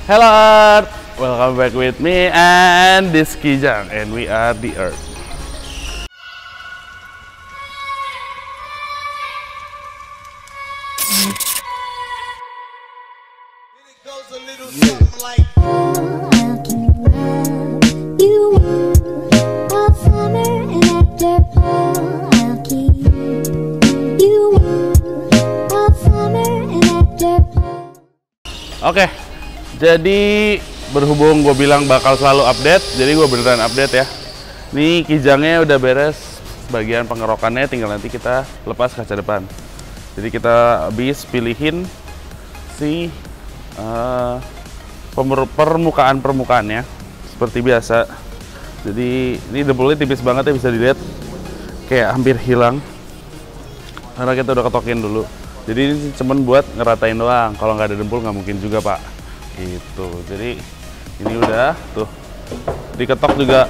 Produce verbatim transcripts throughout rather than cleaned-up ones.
Hello Earth, welcome back with me and this Kijang, and we are the Earth. Oke, jadi berhubung gue bilang bakal selalu update, jadi gue beneran update ya. Nih kijangnya udah beres, bagian pengerokannya tinggal nanti kita lepas kaca depan. Jadi kita habis pilihin si uh, permukaan-permukaannya seperti biasa. Jadi ini dempulnya tipis banget ya, bisa dilihat kayak hampir hilang karena kita udah ketokin dulu. Jadi ini cuman buat ngeratain doang. Kalau nggak ada dempul nggak mungkin juga pak. Gitu. Jadi ini udah tuh diketok juga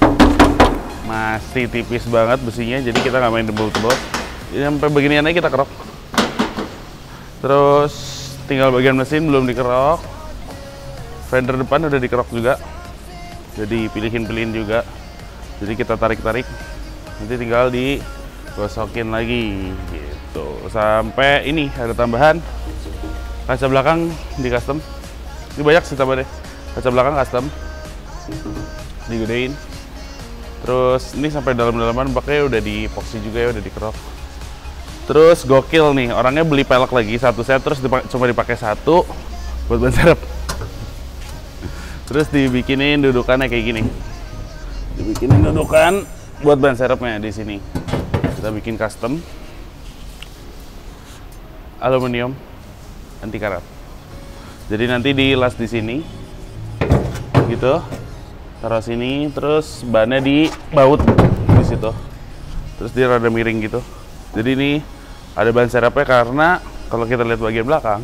masih tipis banget besinya. Jadi kita nggak main dempul-dempul. Jadi sampai beginian aja kita kerok. Terus tinggal bagian mesin belum dikerok. Fender depan udah dikerok juga. Jadi pilihin-pilihin juga. Jadi kita tarik-tarik. Nanti tinggal digosokin lagi. Gitu. Sampai ini ada tambahan kaca belakang di custom. Ini banyak sih tambah deh. Kaca belakang custom digedein. Terus ini sampai dalam-dalaman baknya udah di epoxy juga ya, udah dikerok. Terus gokil nih, orangnya beli pelek lagi satu set, terus dipakai, cuma dipakai satu buat ban serep. Terus dibikinin dudukannya kayak gini. Dibikinin dudukan buat ban serepnya di sini. Kita bikin custom aluminium anti karat. Jadi nanti dilas di sini, gitu, taruh sini, terus bannya dibaut di situ, terus dia rada miring gitu. Jadi ini ada ban serepnya karena kalau kita lihat bagian belakang,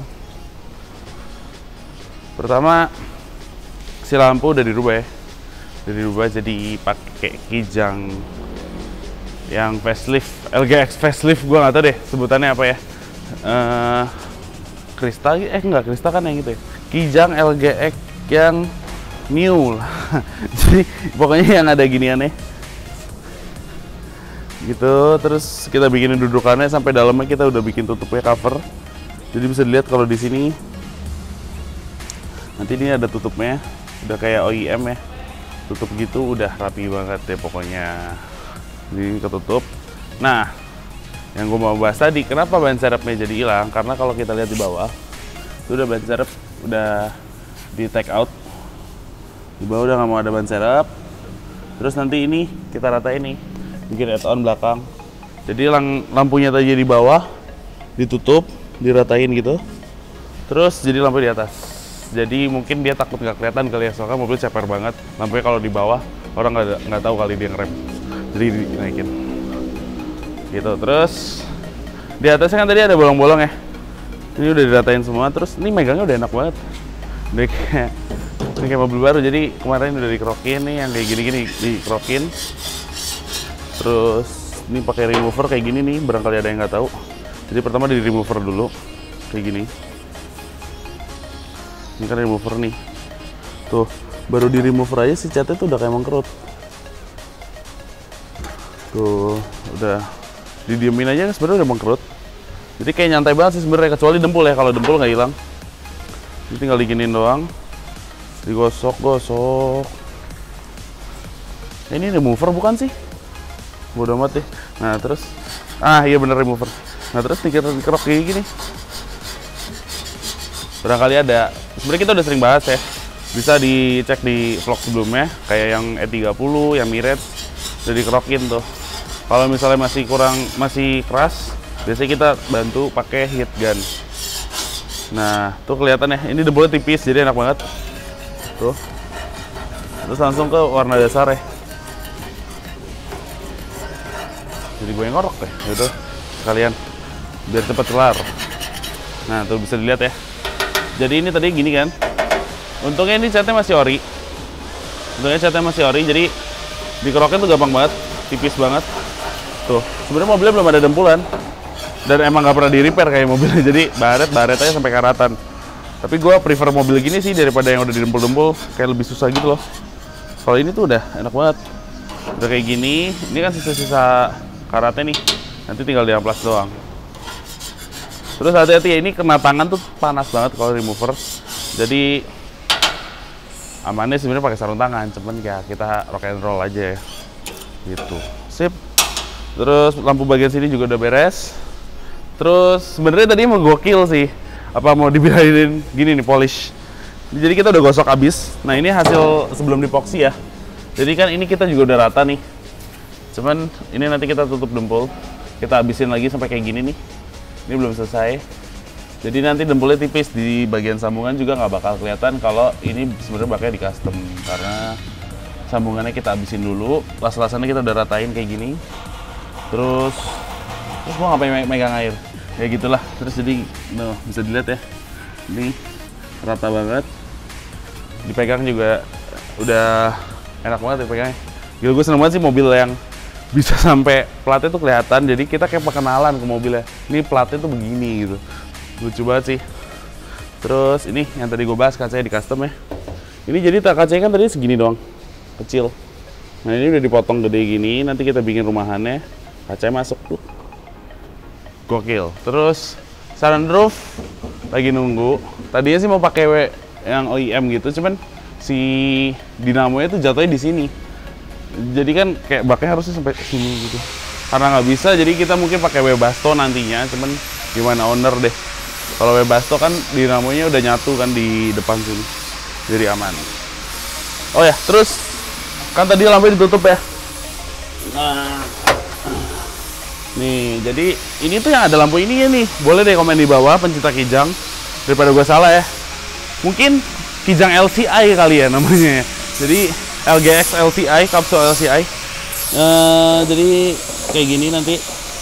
pertama si lampu udah dirubah ya, udah dirubah jadi pakai kijang yang facelift, L G X facelift, gua nggak tahu deh sebutannya apa ya. Uh, Krista, eh enggak, Krista kan yang gitu ya. Kijang L G X yang new lah. Jadi pokoknya yang ada giniannya gitu. Terus kita bikinin dudukannya sampai dalamnya kita udah bikin tutupnya cover. Jadi bisa dilihat kalau di sini nanti ini ada tutupnya, udah kayak O E M ya. Tutup gitu udah rapi banget ya pokoknya. Ini ketutup. Nah, yang gue mau bahas tadi, kenapa ban serepnya jadi hilang? Karena kalau kita lihat di bawah, itu udah ban serep udah di take out. Di bawah udah nggak mau ada ban serep. Terus nanti ini kita ratain nih, bikin add-on belakang. Jadi lang lampunya tadi di bawah, ditutup, diratain gitu. Terus jadi lampu di atas. Jadi mungkin dia takut nggak kelihatan kali ya, soalnya mobil ceper banget. Lampunya kalau di bawah, orang nggak nggak tahu kali dia ngerem. Jadi dinaikin. Gitu. Terus di atasnya kan tadi ada bolong-bolong ya, ini udah diratain semua. Terus ini megangnya udah enak banget, udah kayak, ini kayak mobil baru. Jadi kemarin udah dikerokin nih, yang kayak gini-gini dikerokin. Terus ini pakai remover kayak gini nih, barangkali ada yang nggak tahu. Jadi pertama di remover dulu kayak gini. Ini kan remover nih, tuh baru di remover aja si catnya tuh udah kayak mengkerut. Tuh udah didiemin aja sebenarnya udah mengkerut. Jadi kayak nyantai banget sih sebenarnya, kecuali dempul ya. Kalau dempul nggak hilang. Ini tinggal diginin doang, digosok-gosok. Eh, ini remover bukan sih? Bodoh amat deh. Nah terus, ah iya bener remover. Nah terus dikerok kayak gini. Barangkali ada. Sebenarnya kita udah sering bahas ya. Bisa dicek di vlog sebelumnya, kayak yang E tiga puluh, yang Mirage, udah dikerokin tuh. Kalau misalnya masih kurang, masih keras, biasanya kita bantu pakai heat gun. Nah, tuh kelihatannya, ini dempulnya tipis, jadi enak banget. Tuh. Terus langsung ke warna dasar ya. Jadi gue yang ngorok deh, gitu. Sekalian, biar cepet kelar. Nah, tuh bisa dilihat ya. Jadi ini tadi gini kan. Untungnya ini catnya masih ori. Untungnya catnya masih ori, jadi dikerokin tuh gampang banget, tipis banget. Tuh, sebenarnya mobilnya belum ada dempulan dan emang nggak pernah di repair kayak mobilnya, jadi baret baret aja sampai karatan. Tapi gue prefer mobil gini sih daripada yang udah didempul-dempul, kayak lebih susah gitu loh. Kalau ini tuh udah enak banget. Udah kayak gini, ini kan sisa-sisa karatnya nih. Nanti tinggal diamplas doang. Terus hati-hati ya, ini kena tangan tuh panas banget kalau remover. Jadi amannya sebenarnya pakai sarung tangan, cuman ya kita rock and roll aja ya. Gitu. Sip. Terus lampu bagian sini juga udah beres. Terus sebenarnya tadi mau gokil sih. Apa mau dibilangin gini nih, polish. Jadi kita udah gosok abis. Nah, ini hasil sebelum dipoksi ya. Jadi kan ini kita juga udah rata nih. Cuman ini nanti kita tutup dempul. Kita habisin lagi sampai kayak gini nih. Ini belum selesai. Jadi nanti dempulnya tipis di bagian sambungan juga nggak bakal kelihatan kalau ini sebenarnya bakal di custom, karena sambungannya kita habisin dulu. Las-lasannya kita udah ratain kayak gini. Terus terus gua ngapain megang air. Ya gitulah. Terus jadi no, bisa dilihat ya. Ini rata banget. Dipegang juga udah enak banget dipegangnya. Gila, gue seneng banget sih mobil yang bisa sampai platnya tuh kelihatan. Jadi kita kayak perkenalan ke mobilnya. Ini platnya tuh begini gitu. Lucu banget sih. Terus ini yang tadi gue bahas, kacanya di custom ya. Ini jadi kacanya kan tadi segini doang, kecil. Nah, ini udah dipotong gede gini. Nanti kita bikin rumahannya, kacanya masuk tuh. Gokil. Terus sunroof lagi nunggu. Tadinya sih mau pakai yang O E M gitu, cuman si dinamonya tuh jatuhnya di sini. Jadi kan kayak baknya harusnya sampai sini gitu. Karena nggak bisa, jadi kita mungkin pakai Webasto nantinya. Cuman gimana owner deh. Kalau Webasto kan dinamonya udah nyatu kan di depan sini, jadi aman. Oh ya, terus kan tadi lampunya ditutup ya. Nah, nih, jadi ini tuh yang ada lampu ini ya nih. Boleh deh komen di bawah pencinta Kijang, daripada gue salah ya. Mungkin Kijang L C I kali ya namanya. Jadi L G X L C I, kapsul L C I. Uh, jadi kayak gini nanti.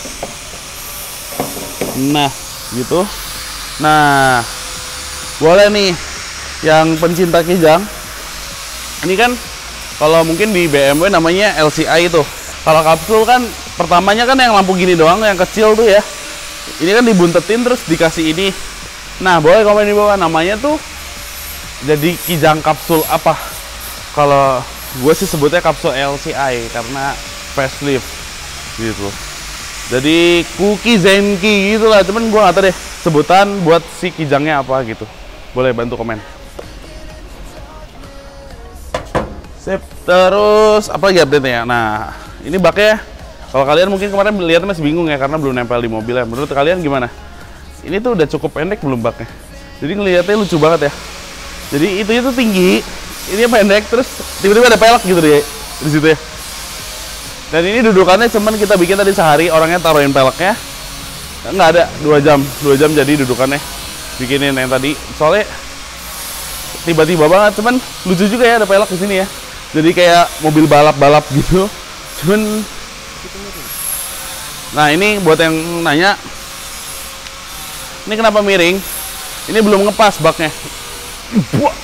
Nah, gitu. Nah, boleh nih yang pencinta Kijang. Ini kan kalau mungkin di B M W namanya L C I itu. Kalau kapsul kan pertamanya kan yang lampu gini doang, yang kecil tuh ya. Ini kan dibuntetin terus dikasih ini. Nah, boleh komen di bawah namanya tuh jadi Kijang kapsul apa. Kalau gue sih sebutnya kapsul L C I karena facelift gitu. Jadi Kuki Zenki gitu lah. Cuman gue nggak tahu deh sebutan buat si Kijangnya apa gitu. Boleh bantu komen. Sip. Terus apa lagi update-nya? Nah, ini baknya kalau kalian mungkin kemarin lihat masih bingung ya karena belum nempel di mobilnya. Menurut kalian gimana? Ini tuh udah cukup pendek belum baknya? Jadi ngelihatnya lucu banget ya. Jadi itu itu tinggi, ini pendek, terus tiba-tiba ada pelek gitu deh di situ ya. Dan ini dudukannya cuman kita bikin tadi sehari, orangnya taruhin peleknya. Nggak ada, dua jam, dua jam jadi dudukannya. Bikinin yang tadi, soalnya tiba-tiba banget, cuman lucu juga ya ada pelek di sini ya. Jadi kayak mobil balap-balap gitu. Cuman, nah ini buat yang nanya, ini kenapa miring? Ini belum ngepas baknya. Buat.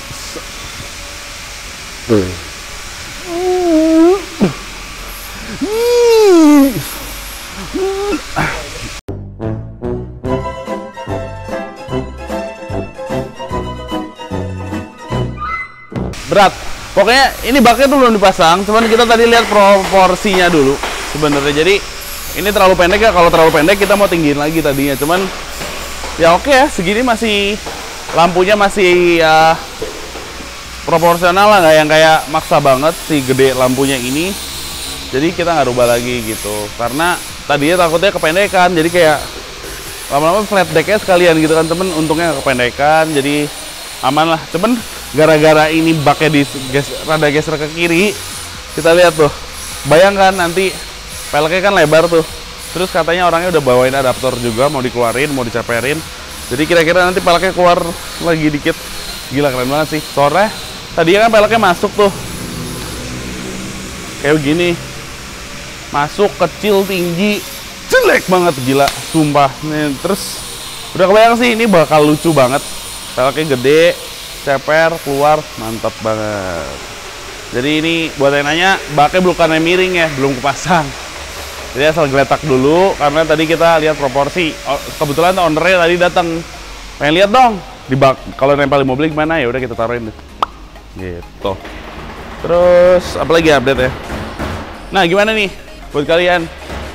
Berat. Pokoknya ini baknya tuh belum dipasang, cuman kita tadi lihat proporsinya dulu sebenarnya. Jadi ini terlalu pendek ya, kalau terlalu pendek kita mau tinggiin lagi tadinya. Cuman ya oke ya, segini masih lampunya masih ya proporsional lah, nggak yang kayak maksa banget si gede lampunya ini. Jadi kita nggak rubah lagi gitu, karena tadinya takutnya kependekan, jadi kayak lama-lama flat decknya sekalian gitu kan temen. Untungnya nggak kependekan, jadi aman lah. Cuman gara-gara ini baknya di ges, rada geser ke kiri, kita lihat tuh, bayangkan nanti peleknya kan lebar tuh. Terus katanya orangnya udah bawain adaptor juga, mau dikeluarin, mau diceperin. Jadi kira-kira nanti peleknya keluar lagi dikit. Gila, keren banget sih. Soalnya tadinya kan peleknya masuk tuh kayak begini, masuk kecil tinggi, jelek banget, gila sumpah nih. Terus udah kebayang sih ini bakal lucu banget, peleknya gede, ceper, keluar, mantap banget. Jadi ini buat yang nanya, baknya bukannya miring ya, belum kepasang. Jadi asal geletak dulu, karena tadi kita lihat proporsi. Kebetulan ownernya tadi datang, pengen lihat dong di bak kalau nempel di mobil gimana, ya udah kita taruhin deh. Gitu. Terus apalagi update ya? Nah, gimana nih buat kalian?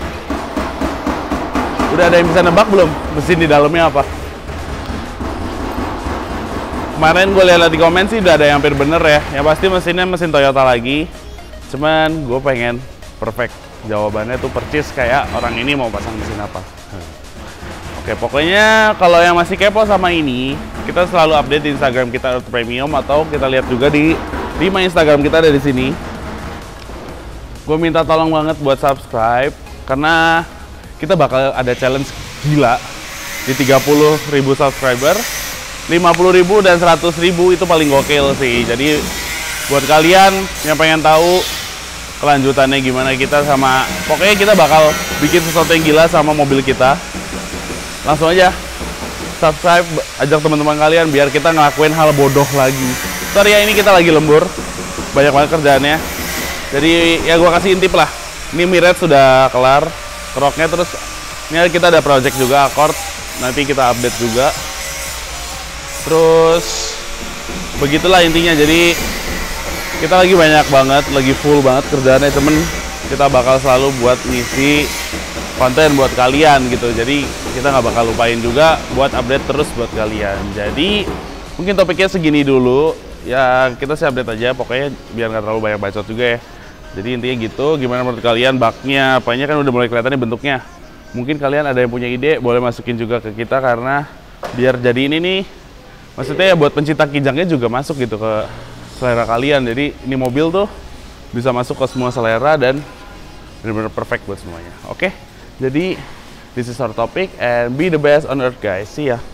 Udah ada yang bisa nebak belum mesin di dalamnya apa? Kemarin gue lihat di komen sih udah ada yang hampir bener ya. Yang pasti mesinnya mesin Toyota lagi. Cuman gue pengen perfect. Jawabannya tuh percis kayak orang ini mau pasang mesin apa. Oke, pokoknya kalau yang masih kepo sama ini, kita selalu update di Instagram kita Auto Premium, atau kita lihat juga di lima Instagram kita ada di sini. Gue minta tolong banget buat subscribe karena kita bakal ada challenge gila di tiga puluh ribu subscriber, lima puluh ribu dan seratus ribu itu paling gokil sih. Jadi buat kalian yang pengen tahu kelanjutannya gimana kita sama, pokoknya kita bakal bikin sesuatu yang gila sama mobil kita. Langsung aja subscribe, ajak teman-teman kalian biar kita ngelakuin hal bodoh lagi. Sorry ya, ini kita lagi lembur, banyak banget kerjaannya. Jadi ya gua kasih intip lah. Ini mirror sudah kelar, keroknya, terus ini kita ada project juga Accord, nanti kita update juga. Terus begitulah intinya. Jadi kita lagi banyak banget, lagi full banget kerjaannya, temen. Kita bakal selalu buat ngisi konten buat kalian gitu. Jadi kita nggak bakal lupain juga buat update terus buat kalian. Jadi mungkin topiknya segini dulu ya, kita sih update aja pokoknya biar nggak terlalu banyak bacot juga ya. Jadi intinya gitu. Gimana menurut kalian baknya, apanya kan udah mulai kelihatan nih bentuknya. Mungkin kalian ada yang punya ide, boleh masukin juga ke kita, karena biar jadi ini nih, maksudnya ya buat pencinta kijangnya juga masuk gitu ke selera kalian. Jadi ini mobil tuh bisa masuk ke semua selera dan benar-benar perfect buat semuanya. Oke, jadi this is our topic and be the best on earth guys. See ya.